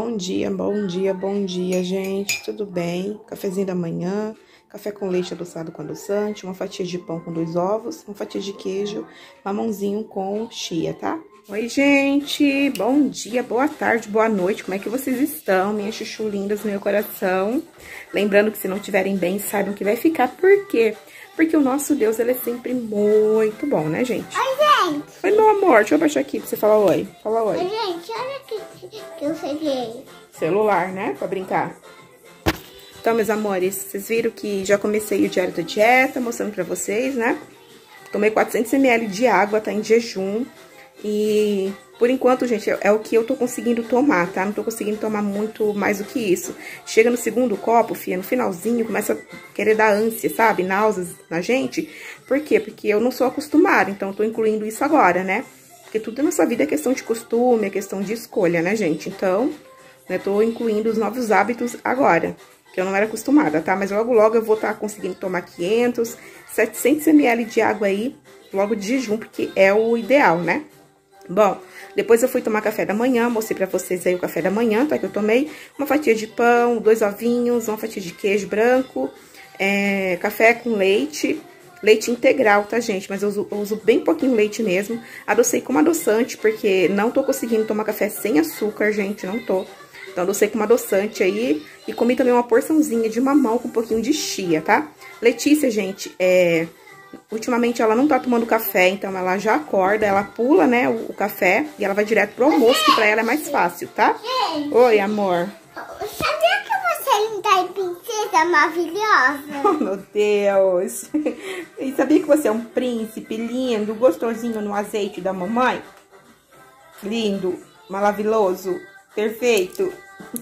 Bom dia, bom dia, bom dia, gente. Tudo bem? Cafezinho da manhã, café com leite adoçado com adoçante, uma fatia de pão com 2 ovos, uma fatia de queijo, mamãozinho com chia, tá? Oi, gente. Bom dia, boa tarde, boa noite. Como é que vocês estão? Minhas chuchu lindas do meu coração. Lembrando que se não estiverem bem, saibam que vai ficar. Por quê? Porque o nosso Deus, ele é sempre muito bom, né, gente? Oi, gente. Oi, meu amor. Deixa eu abaixar aqui pra você falar oi. Fala oi. Oi, gente. Olha aqui que eu peguei. Celular, né? Pra brincar. Então, meus amores, vocês viram que já comecei o diário da dieta, mostrando pra vocês, né? Tomei 400 ml de água, tá em jejum. E, por enquanto, gente, é o que eu tô conseguindo tomar, tá? Não tô conseguindo tomar muito mais do que isso. Chega no segundo copo, filha, no finalzinho, começa a querer dar ânsia, sabe? Náuseas na gente. Por quê? Porque eu não sou acostumada, então eu tô incluindo isso agora, né? Porque tudo na nossa vida é questão de costume, é questão de escolha, né, gente? Então, eu tô incluindo os novos hábitos agora, que eu não era acostumada, tá? Mas logo, logo eu vou estar conseguindo tomar 500, 700 ml de água aí, logo de jejum, porque é o ideal, né? Bom, depois eu fui tomar café da manhã, mostrei pra vocês aí o café da manhã, tá? Que eu tomei uma fatia de pão, 2 ovinhos, uma fatia de queijo branco, café com leite, leite integral, tá, gente? Mas eu uso bem pouquinho leite mesmo. Adocei como adoçante, porque não tô conseguindo tomar café sem açúcar, gente, não tô. Então, adocei como adoçante aí e comi também uma porçãozinha de mamão com um pouquinho de chia, tá? Letícia, gente, ultimamente ela não tá tomando café, então ela já acorda, ela pula, né, o café e ela vai direto pro almoço, que pra ela é mais fácil, tá? Gente, oi, amor. Sabia que você é linda e princesa maravilhosa? Oh, meu Deus. E sabia que você é um príncipe lindo, gostosinho no azeite da mamãe? Lindo, maravilhoso, perfeito.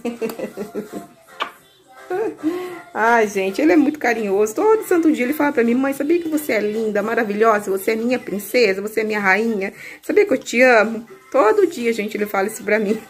Ai, gente, ele é muito carinhoso. Todo santo dia ele fala pra mim: mãe, sabia que você é linda, maravilhosa? Você é minha princesa, você é minha rainha. Sabia que eu te amo? Todo dia, gente, ele fala isso pra mim.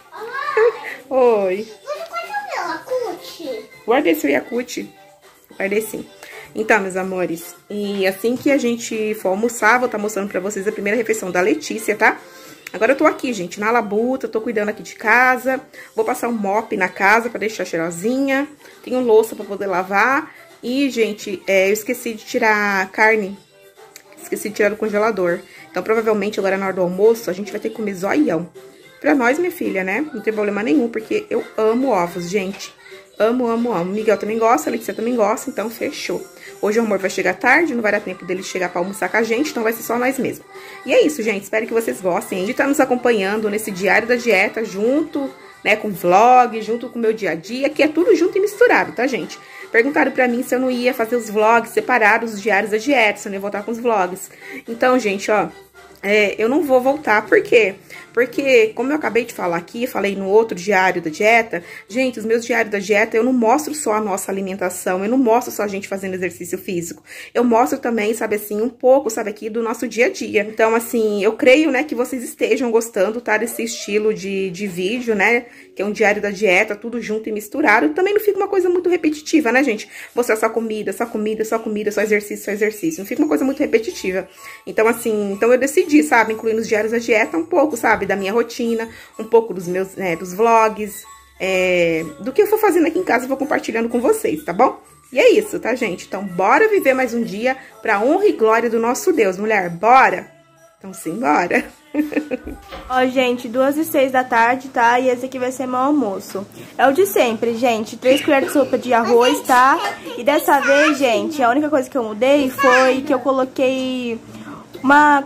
Oi. Você guardou meu Yakut? Guardei seu Yakut. Guardei sim. Então, meus amores, e assim que a gente for almoçar, vou estar mostrando pra vocês a primeira refeição da Letícia, tá? Agora eu tô aqui, gente, na labuta, tô cuidando aqui de casa. Vou passar um mop na casa pra deixar cheirosinha. Tenho louça pra poder lavar. E, gente, eu esqueci de tirar a carne. Esqueci de tirar do congelador. Então, provavelmente, agora na hora do almoço, a gente vai ter que comer zoião. Pra nós, minha filha, né? Não tem problema nenhum, porque eu amo ovos, gente. Amo, amo, amo. Miguel também gosta, a Letícia também gosta, então fechou. Hoje o amor vai chegar tarde, não vai dar tempo dele chegar pra almoçar com a gente, então vai ser só nós mesmos. E é isso, gente. Espero que vocês gostem de estar nos acompanhando nesse diário da dieta, junto, né, com vlog, junto com o meu dia a dia, que é tudo junto e misturado, tá, gente? Perguntaram pra mim se eu não ia fazer os vlogs separados, os diários da dieta, se eu não ia voltar com os vlogs. Então, gente, ó, eu não vou voltar, por quê? Porque, como eu acabei de falar aqui, falei no outro diário da dieta, gente, os meus diários da dieta, eu não mostro só a nossa alimentação, eu não mostro só a gente fazendo exercício físico. Eu mostro também, sabe assim, um pouco, sabe, aqui do nosso dia a dia. Então, assim, eu creio, né, que vocês estejam gostando, tá, desse estilo de vídeo, né, que é um diário da dieta, tudo junto e misturado. Também não fica uma coisa muito repetitiva, né, gente? Mostrar só comida, só comida, só comida, só exercício, só exercício. Não fica uma coisa muito repetitiva. Então, assim, então eu decidi, sabe, incluir nos diários da dieta um pouco, sabe, da minha rotina, um pouco dos meus, dos vlogs, do que eu for fazendo aqui em casa, eu vou compartilhando com vocês, tá bom? E é isso, tá, gente? Então, bora viver mais um dia pra honra e glória do nosso Deus, mulher, bora? Então, sim, bora! Ó, gente, 2h06 da tarde, tá? E esse aqui vai ser meu almoço. É o de sempre, gente. 3 colheres de sopa de arroz, tá? E dessa vez, gente, a única coisa que eu mudei foi que eu coloquei uma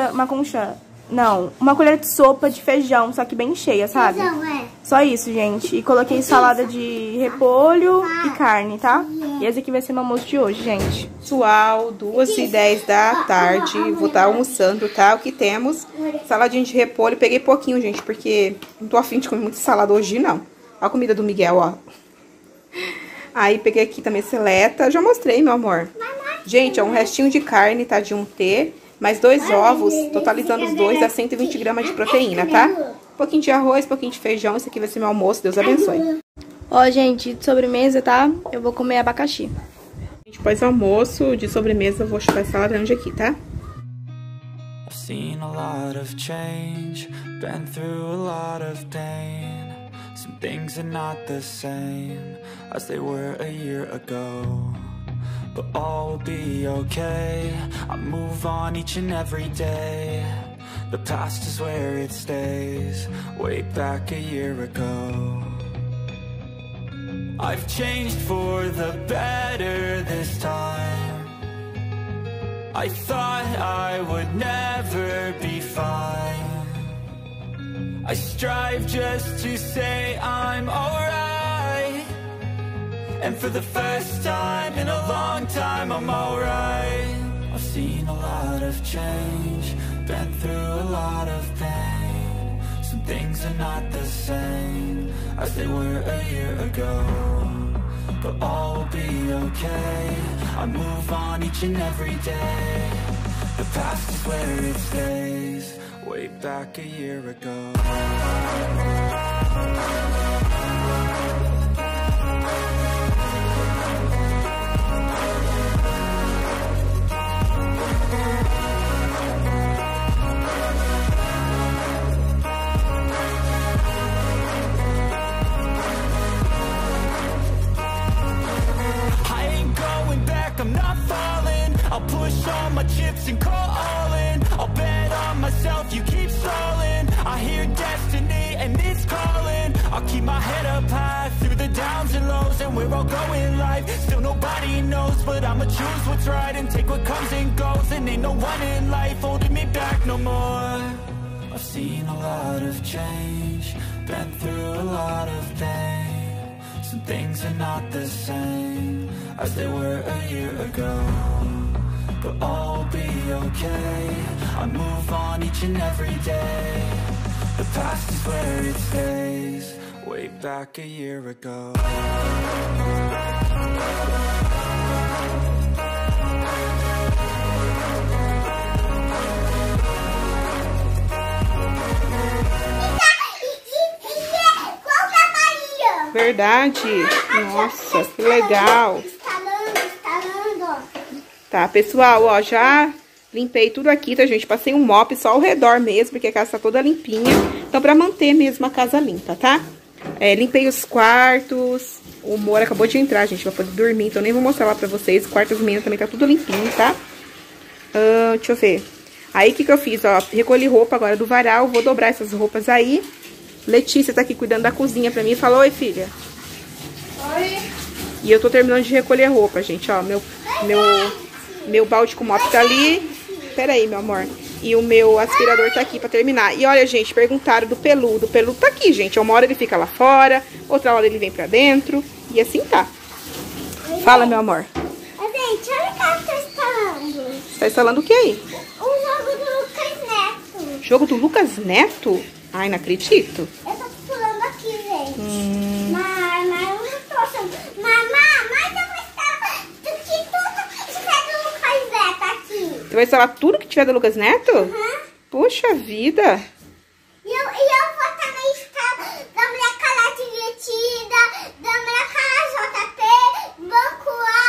colher de sopa de feijão, só que bem cheia, sabe? Só isso, gente. E coloquei salada de repolho e carne, tá? E esse aqui vai ser meu almoço de hoje, gente. Pessoal, 2h10 da tarde, vou estar almoçando, tá? O que temos? Saladinha de repolho. Peguei pouquinho, gente, porque não tô afim de comer muito salada hoje, não. Olha a comida do Miguel, ó. Aí, peguei aqui também seleta. Já mostrei, meu amor. Gente, é um restinho de carne, tá? De 1T. Mais 2 ovos, totalizando os dois a 120 gramas de proteína, tá? Um pouquinho de arroz, um pouquinho de feijão. Esse aqui vai ser meu almoço, Deus abençoe. Ó, gente, de sobremesa, tá? Eu vou comer abacaxi. Depois do almoço, de sobremesa, eu vou chupar essa laranja aqui, tá? I've seen a lot of change, been through a lot of pain. Some things are not the same as they were a year ago, but all will be okay. I move on each and every day. The past is where it stays, way back a year ago. I've changed for the better this time. I thought I would never be fine. I strive just to say I'm alright, and for the first time in a long time I'm alright. I've seen a lot of change, been through a lot of pain. Some things are not the same as they were a year ago, but all will be okay. I move on each and every day. The past is where it stays, way back a year ago. I'm not falling, I'll push all my chips and call all in. I'll bet on myself, you keep stalling. I hear destiny and it's calling. I'll keep my head up high through the downs and lows, and we're all going live. Still nobody knows, but I'ma choose what's right and take what comes and goes. And ain't no one in life holding me back no more. I've seen a lot of change, been through a lot of pain. Some things are not the same as they were a year ago, but all will be okay. I move on each and every day. The past is where it stays, way back a year ago. Verdade. Nossa, que legal. Tá, pessoal, ó, já limpei tudo aqui, tá, gente? Passei um mop só ao redor mesmo, porque a casa tá toda limpinha. Então, pra manter mesmo a casa limpa, tá? Limpei os quartos. O Moro acabou de entrar, gente, pra poder dormir. Então, nem vou mostrar lá pra vocês. O quarto das meninas também tá tudo limpinho, tá? Deixa eu ver. Aí, o que eu fiz, ó? Recolhi roupa agora do varal. Vou dobrar essas roupas aí. Letícia tá aqui cuidando da cozinha pra mim. Falou, oi, filha. Oi. E eu tô terminando de recolher roupa, gente, ó. Meu balde com mop tá ali. Pera aí, meu amor. E o meu aspirador tá aqui pra terminar. E olha, gente, perguntaram do peludo. O peludo tá aqui, gente. Uma hora ele fica lá fora, outra hora ele vem pra dentro. E assim tá. Fala, meu amor. Gente, olha o que eu tô instalando. Você tá instalando o que aí? O jogo do Lucas Neto. Jogo do Lucas Neto? Ai, não acredito. Eu tô pulando aqui, gente. Mas eu não tô achando. Mas eu vou instalar tudo que tiver do Lucas Neto aqui. Você vai instalar tudo que tiver do Lucas Neto? Uhum. Puxa vida. E eu vou também instalar da minha canal divertida, da minha canal JP, Banco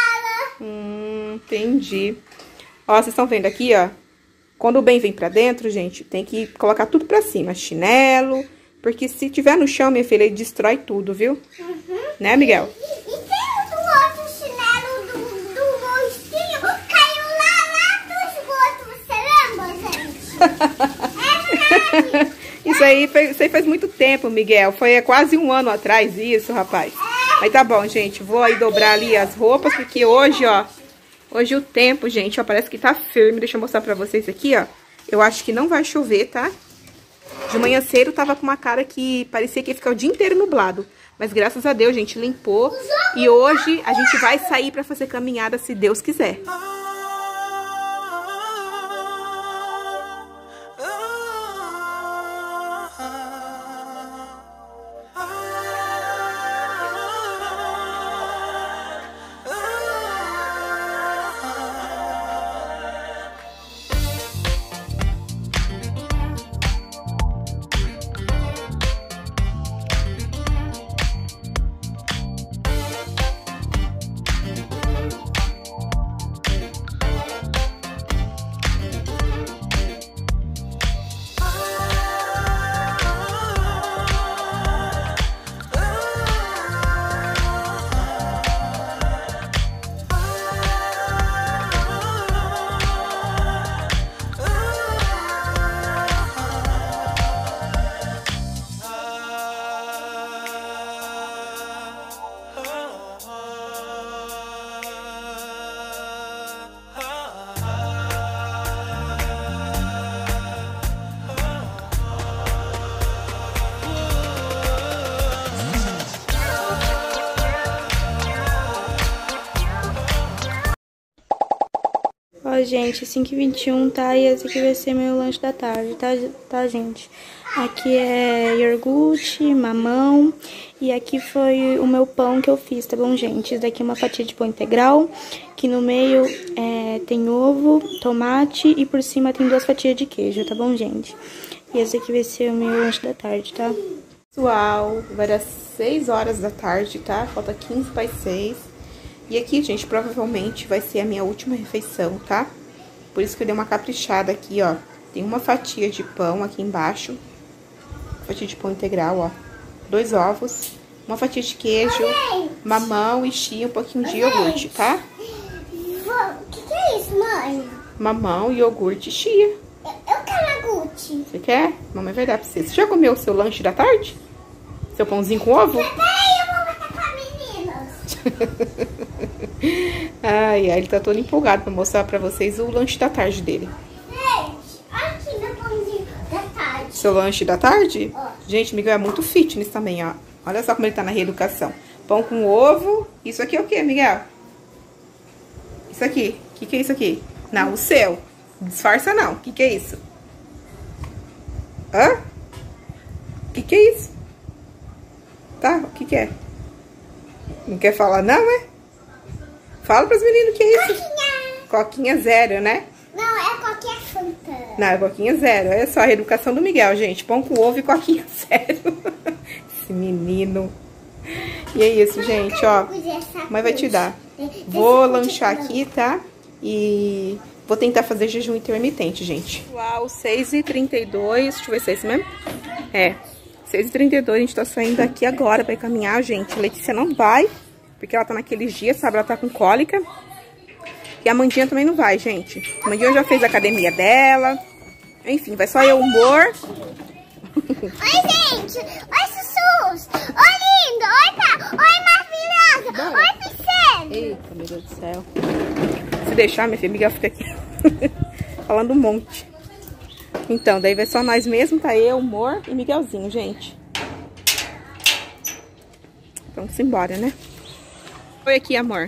Ala. Entendi. Ó, vocês estão vendo aqui, ó. Quando o bem vem pra dentro, gente, tem que colocar tudo pra cima. Chinelo. Porque se tiver no chão, minha filha, ele destrói tudo, viu? Né, Miguel? E tem o outro chinelo do monstrinho, caiu lá do esgoto, você lembra, gente? É verdade. Isso aí faz muito tempo, Miguel. Foi há quase um ano atrás isso, rapaz. Aí tá bom, gente. Vou aí dobrar ali as roupas, porque hoje, ó... Hoje o tempo, gente, ó, parece que tá firme. Deixa eu mostrar pra vocês aqui, ó. Eu acho que não vai chover, tá? De manhã cedo tava com uma cara que parecia que ia ficar o dia inteiro nublado. Mas graças a Deus, gente, limpou. E hoje a gente vai sair pra fazer caminhada, se Deus quiser. gente, 5h21, tá? E esse aqui vai ser meu lanche da tarde, tá, gente? Aqui é iogurte, mamão, e aqui foi o meu pão que eu fiz, tá bom, gente? Isso daqui é uma fatia de pão integral, que no meio tem ovo, tomate e por cima tem 2 fatias de queijo, tá bom, gente? E esse aqui vai ser o meu lanche da tarde, tá? Pessoal, vai dar 6 horas da tarde, tá? Falta 15 para as 6. E aqui, gente, provavelmente vai ser a minha última refeição, tá? Por isso que eu dei uma caprichada aqui, ó. Tem uma fatia de pão aqui embaixo. Fatia de pão integral, ó. 2 ovos, uma fatia de queijo, mamão e chia, um pouquinho de iogurte, tá? O que é isso, mãe? Mamão, iogurte e chia. Eu quero iogurte. Você quer? Mamãe vai dar pra você. Você já comeu o seu lanche da tarde? Seu pãozinho com ovo? Peraí, eu vou botar pra meninas. Ai, ele tá todo empolgado pra mostrar pra vocês o lanche da tarde dele. Gente, olha aqui meu pãozinho da tarde. Seu lanche da tarde? Ó. Gente, o Miguel é muito fitness também, ó. Olha só como ele tá na reeducação. Pão com ovo. Isso aqui é o quê, Miguel? Isso aqui. O que é isso aqui? Não, o seu. Disfarça não. O que é isso? Hã? O que é isso? Tá, o que é? Não quer falar não, é? Fala pros meninos o que é isso. Coquinha zero, né? Não, é qualquer fruta. Não, é coquinha zero. Olha só a reeducação do Miguel, gente. Pão com ovo e coquinha zero. Esse menino. E é isso, gente, ó. Mãe vai te dar. Vou lanchar aqui, tá? E vou tentar fazer jejum intermitente, gente. Uau, 6h32. Deixa eu ver se é isso mesmo. É, 6h32. A gente tá saindo daqui agora pra ir caminhar, gente. A Letícia não vai, porque ela tá naqueles dias, sabe? Ela tá com cólica. E a Mandinha também não vai, gente. A Mandinha já fez a academia dela. Enfim, vai só eu, humor. Oi, gente. Oi, sussus. Oi, lindo. Oi, tá. Oi, maravilhosa. Oi, princesa. Eita, meu Deus do céu. Se deixar, minha filha, Miguel fica aqui falando um monte. Então, daí vai só nós mesmo, tá? Eu, humor e Miguelzinho, gente. Vamos embora, né? Oi aqui, amor.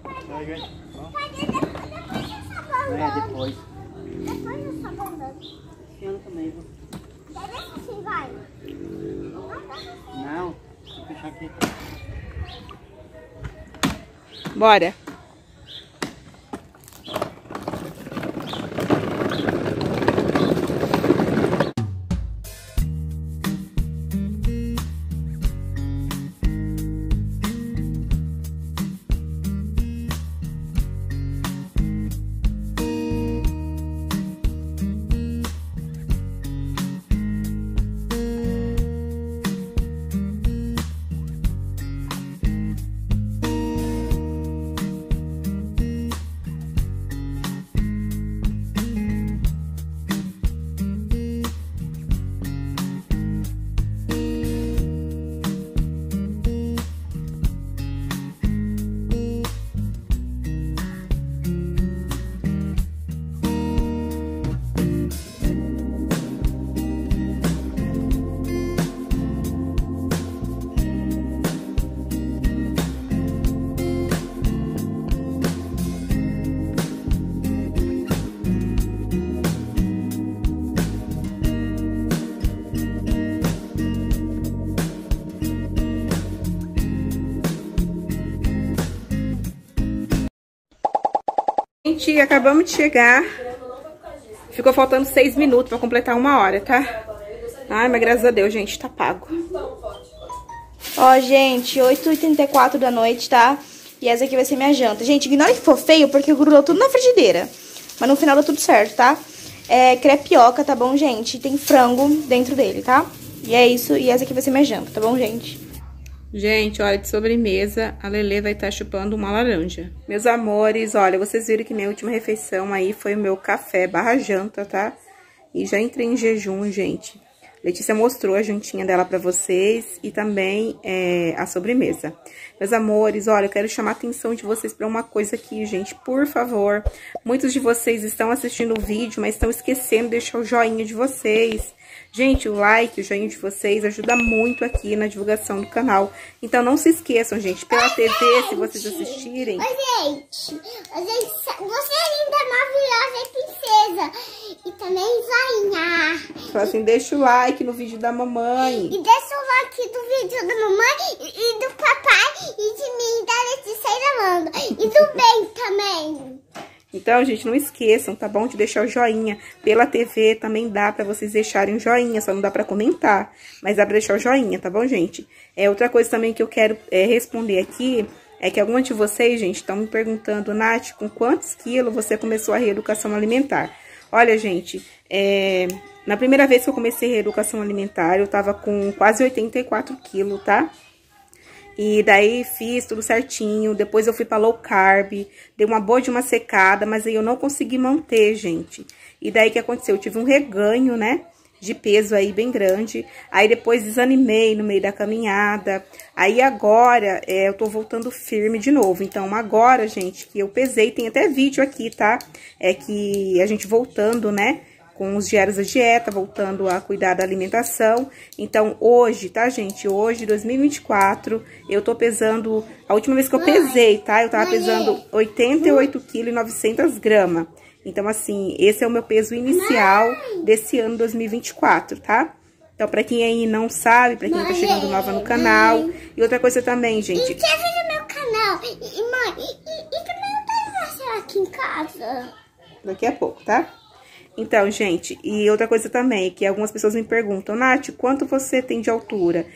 Depois. Depois eu só vou dando. Eu também vou. Deixa assim, vai. Não, vou fechar aqui. Bora. Gente, acabamos de chegar. Ficou faltando 6 minutos pra completar 1 hora, tá? Ai, mas graças a Deus, gente, tá pago. Ó, gente, 8h34 da noite, tá? E essa aqui vai ser minha janta. Gente, ignora que for feio, porque grudou tudo na frigideira. Mas no final deu tudo certo, tá? É crepioca, tá bom, gente? Tem frango dentro dele, tá? E é isso, e essa aqui vai ser minha janta, tá bom, gente? Gente, olha, de sobremesa, a Lelê vai estar chupando uma laranja. Meus amores, olha, vocês viram que minha última refeição aí foi o meu café barra janta, tá? E já entrei em jejum, gente. Letícia mostrou a jantinha dela pra vocês e também a sobremesa. Meus amores, olha, eu quero chamar a atenção de vocês pra uma coisa aqui, gente, por favor. Muitos de vocês estão assistindo o vídeo, mas estão esquecendo de deixar o joinha de vocês. Gente, o like, o joinha de vocês ajuda muito aqui na divulgação do canal. Então não se esqueçam, gente, pela TV, se vocês assistirem. Gente, você é linda, maravilhosa e princesa. E também joinha. Fala assim, deixa o like no vídeo da mamãe. E deixa o like do vídeo da mamãe e do papai e de mim, da Letícia e da Amanda. E do bem também. Então, gente, não esqueçam, tá bom? De deixar o joinha. Pela TV também dá pra vocês deixarem o joinha, só não dá pra comentar. Mas dá pra deixar o joinha, tá bom, gente? Outra coisa também que eu quero responder aqui é que algumas de vocês, gente, estão me perguntando, Nath, com quantos quilos você começou a reeducação alimentar? Olha, gente, na primeira vez que eu comecei a reeducação alimentar, eu tava com quase 84 quilos, tá? E daí fiz tudo certinho, depois eu fui pra low carb, dei uma boa de uma secada, mas aí eu não consegui manter, gente. E daí o que aconteceu? Eu tive um reganho, né, de peso aí bem grande, aí depois desanimei no meio da caminhada, aí agora eu tô voltando firme de novo. Então agora, gente, que eu pesei, tem até vídeo aqui, tá? Que a gente voltando, né, com os diários da dieta, voltando a cuidar da alimentação. Então, hoje, tá, gente? Hoje, 2024, eu tô pesando... A última vez que eu pesei, tá? Eu tava pesando 88,9 kg. Então, assim, esse é o meu peso inicial desse ano 2024, tá? Então, pra quem aí não sabe, pra quem tá chegando nova no canal. E outra coisa também, gente... Inscreve no meu canal. Mãe, e também eu tenho você aqui em casa. Daqui a pouco, tá? Então, gente, e outra coisa também, que algumas pessoas me perguntam, Nath, quanto você tem de altura?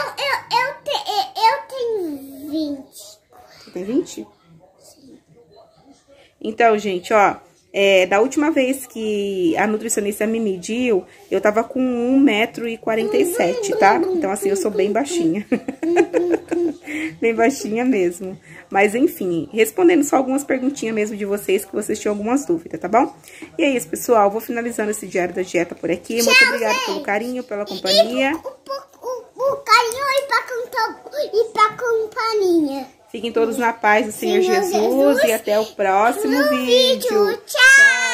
Eu tenho 20. Você tem 20? Sim. Então, gente, ó, da última vez que a nutricionista me mediu, eu tava com 1,47 m, tá? Então, assim, eu sou bem baixinha. Bem baixinha mesmo. Mas, enfim, respondendo só algumas perguntinhas mesmo de vocês, que vocês tinham algumas dúvidas, tá bom? E é isso, pessoal. Vou finalizando esse diário da dieta por aqui. Muito obrigada pelo carinho, pela companhia. O carinho e pra companhia. Fiquem todos na paz do Senhor Jesus e até o próximo vídeo. Tchau!